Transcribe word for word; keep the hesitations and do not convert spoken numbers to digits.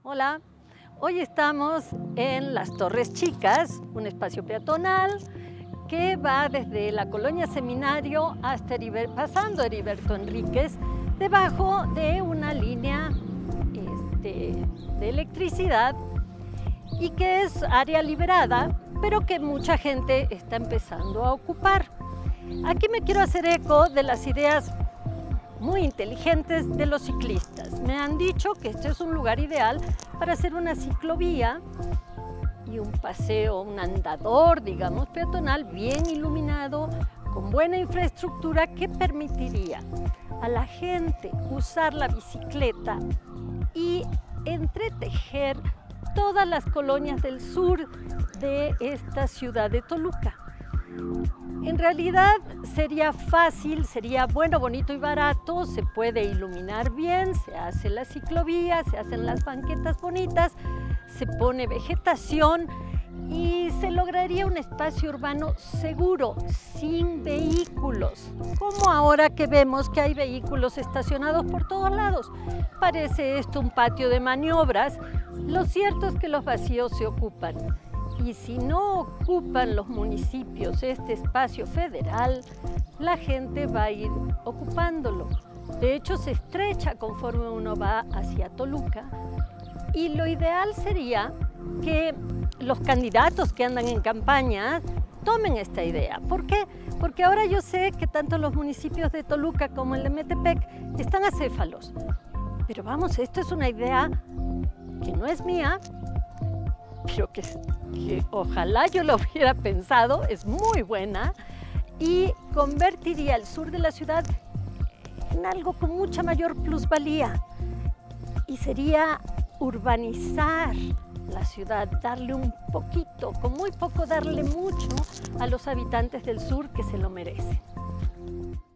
Hola, hoy estamos en Las Torres Chicas, un espacio peatonal que va desde la Colonia Seminario hasta Heriberto, pasando Heriberto Enríquez, debajo de una línea este, de electricidad y que es área liberada, pero que mucha gente está empezando a ocupar. Aquí me quiero hacer eco de las ideas muy inteligentes de los ciclistas. Me han dicho que este es un lugar ideal para hacer una ciclovía y un paseo, un andador, digamos, peatonal, bien iluminado, con buena infraestructura que permitiría a la gente usar la bicicleta y entretejer todas las colonias del sur de esta ciudad de Toluca. En realidad sería fácil, sería bueno, bonito y barato, se puede iluminar bien, se hace la ciclovía, se hacen las banquetas bonitas, se pone vegetación y se lograría un espacio urbano seguro, sin vehículos, como ahora que vemos que hay vehículos estacionados por todos lados. Parece esto un patio de maniobras. Lo cierto es que los vacíos se ocupan. Y si no ocupan los municipios este espacio federal, la gente va a ir ocupándolo. De hecho, se estrecha conforme uno va hacia Toluca. Y lo ideal sería que los candidatos que andan en campaña tomen esta idea. ¿Por qué? Porque ahora yo sé que tanto los municipios de Toluca como el de Metepec están acéfalos. Pero vamos, esto es una idea que no es mía, pero que, que ojalá yo lo hubiera pensado, es muy buena y convertiría el sur de la ciudad en algo con mucha mayor plusvalía y sería urbanizar la ciudad, darle un poquito, con muy poco darle mucho a los habitantes del sur que se lo merecen.